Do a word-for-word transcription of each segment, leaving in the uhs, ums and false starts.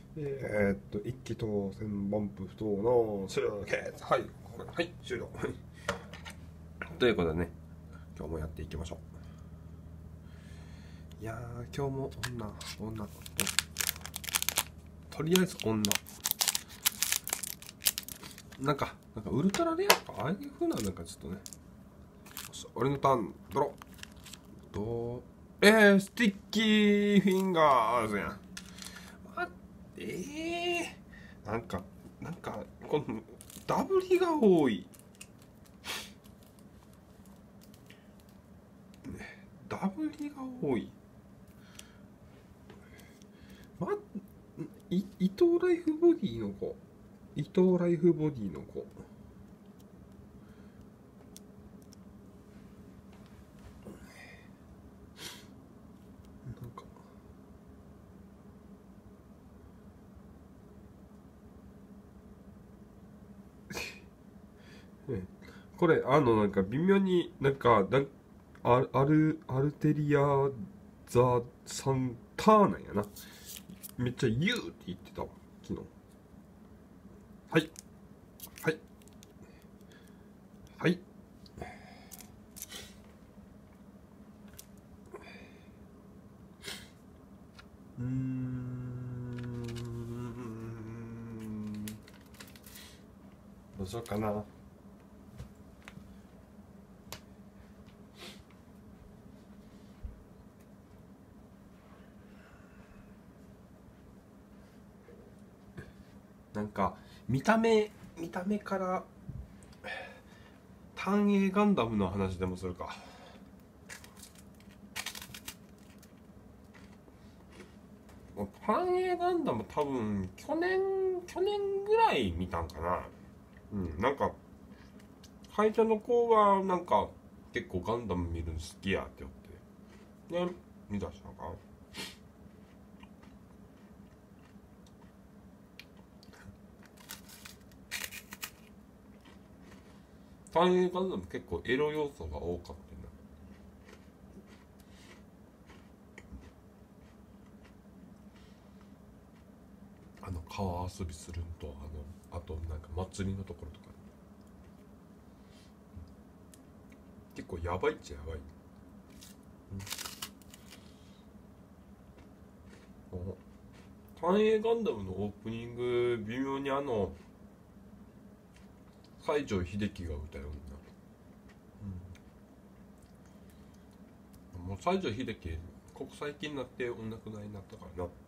えー、っと、一気当選バンプ不当の集結。はい、これ、はい、終了。ということでね、今日もやっていきましょう。いやー、今日も女、女、とりあえず女。なんか、なんかウルトラレアとか、ああいう風な、なんかちょっとね、俺のターン、ドロー。どうえー、スティッキーフィンガーズやん。あ、えー、なんか、なんか、この、ダブリが多い。ダブリが多い。ま、い伊藤ライフボディの子。伊藤ライフボディの子。なんか、ねこれ、あの、なんか微妙になんか、なんアアル、アルテリア・ザ・サンターなんやな。めっちゃ言うって言ってたわ、昨日。はい、はい、はい。うーん。どうしようかな。なんか、見た目、見た目から、単影ガンダムの話でもするか。単影ガンダム多分、去年、去年ぐらい見たんかな。うん、なんか、会社の子が、なんか、結構ガンダム見るの好きやって言って。ね、見出したんか。単影ガンダム結構エロ要素が多かったな。あの川遊びするんと、あのあとなんか祭りのところとか結構やばいっちゃやばい。単影ガンダムのオープニング微妙にあの西城秀樹が歌うような、うん、もう西城秀樹ここ最近になってお亡くなりになったからな。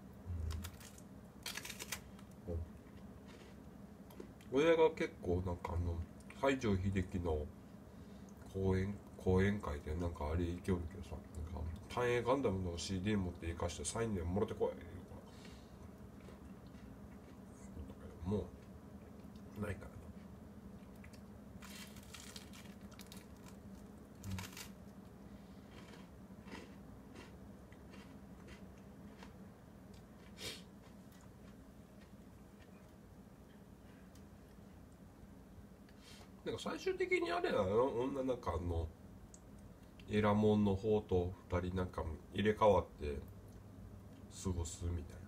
親が結構なんかあの西城秀樹の講演講演会でなんかあれ行きよるけどさ、なんか単影ガンダムの シーディー 持って生かしてサインでもろてこい言うからもうないからな。なんか最終的にあれなの女なんかあのエラモンの方とふたりなんか入れ替わって過ごすみたいな。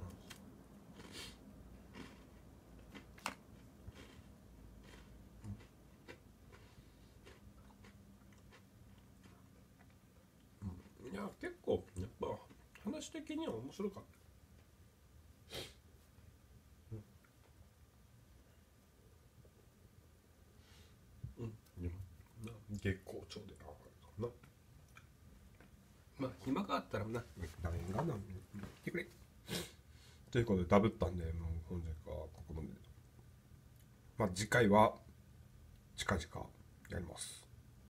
いや結構やっぱ話的には面白かった。うんでもな月光町でああなまあ暇があったらな画面がな見てくれということでダブったんでもう本日はここまで。まあ次回は近々やります。